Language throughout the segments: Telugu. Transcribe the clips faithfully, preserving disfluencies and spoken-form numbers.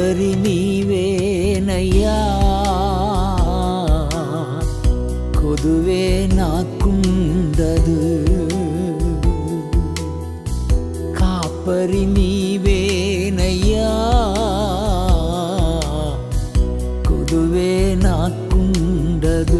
కాపరి నీవేనయ్యా కొదువే నాకుండదు కాపరి నీవేనయ్యా కొదువే నాకుండదు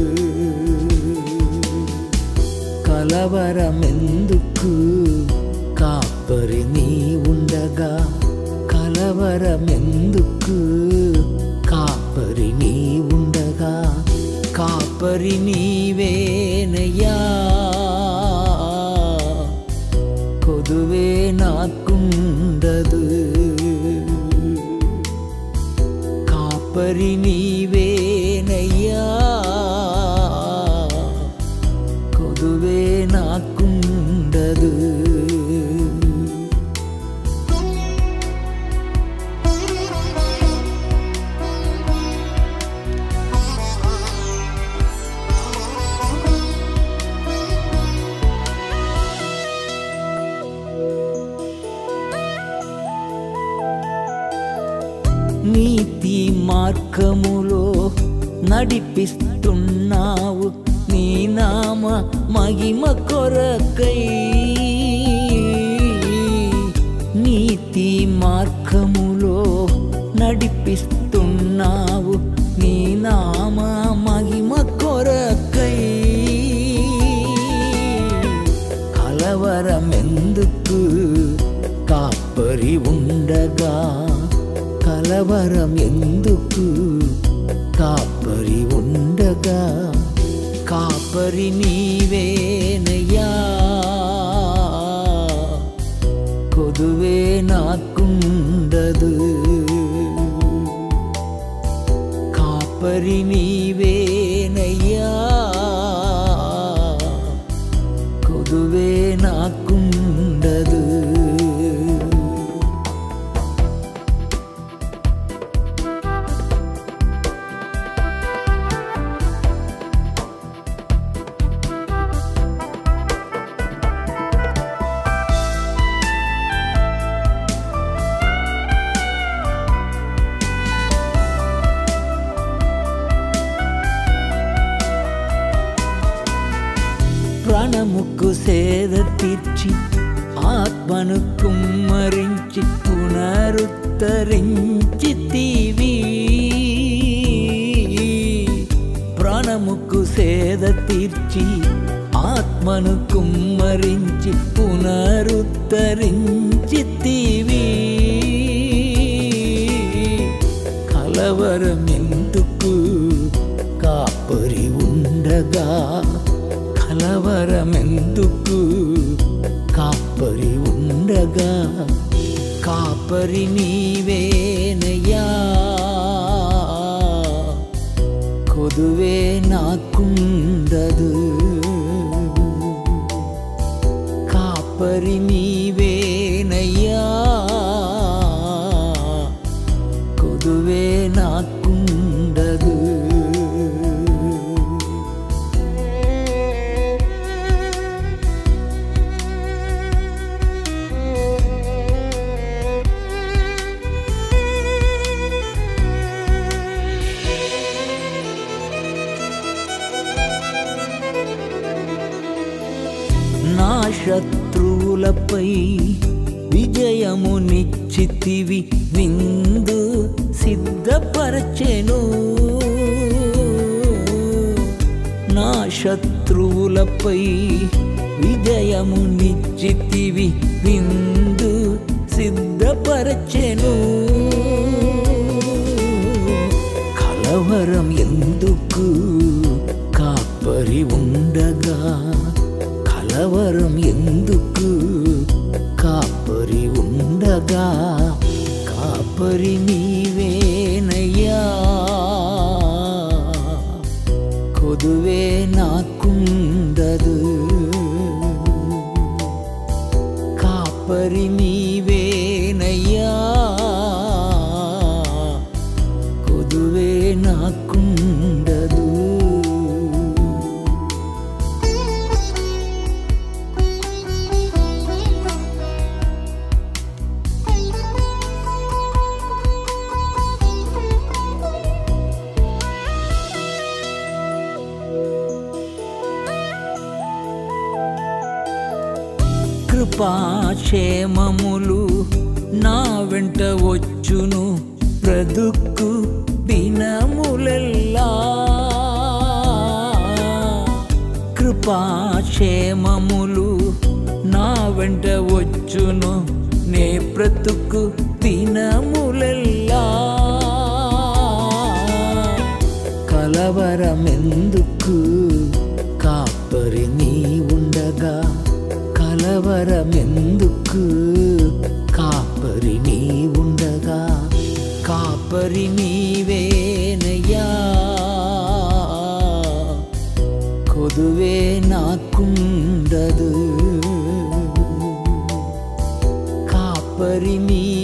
కలవరమెందుకు కాపరి నీ ఉండగా కలవరమెందుకు కాపరి నీ ఉండగా కాపరి నీవేనయ్యా కొదువే నాకుండదు కాపరి నీవేనయ్యా కొదువే నాకుండదు నీతి మార్గములో నడిపిస్తున్నావు నీ నామ మహిమ కొరకై నీతి మార్గములో నడిపిస్తున్నావు నీ నామ మహిమ కొరకై కలవరమెందుకు కాపరి ఉండగా కలవరం ఎందుకు కాపరి ఉండగా కాపరి నీవేనయ్యా కొదువే నాకుండదు కాపరి నీవేనయ్యా కొదువే నాకుండదు ప్రాణముకు సేద తీర్చి ఆత్మను కుమ్మరించి పునరుద్ధరించితివి ప్రాణముకు సేద తీర్చి ఆత్మను కుమ్మరించి పునరుద్ధరించితివి కలవరమెందుకు కాపరి ఉండగా కలవరమెందుకు కాపరి ఉండగా కాపరి నీవేనయ్యా కొదువే నాకుండదు కాపరి నీవేనయ్యా కొదువే నాకుండదు నా శత్రువులపై విజయము నిశ్చితివి విందు సిద్ధపరచెను నా శత్రువులపై విజయము నిశ్చితివి విందు సిద్ధపరచెను కలవరం ఎందుకు కాపరి ఉండగా కలవరం ఎందుకు కాపరి ఉండగా కాపరి నీవేనయ్యా కొదువే నాకుండదు కాపరి నీవేనయ్యా కొదువే నాకుండదు కృపాక్షేమములు నా వెంట వచ్చును బ్రతుకు దినములెల్లా కృపాక్షేమములు నా వెంట వచ్చును నే బ్రతుకు దినములెల్లా కలవరమెందుకు కాపరి నీ ఉండగా కలవరమెందుకు కాపరి నీ ఉండగా కాపరి నీవేనయ్యా కొదువే నాకుండదు కాపరి నీ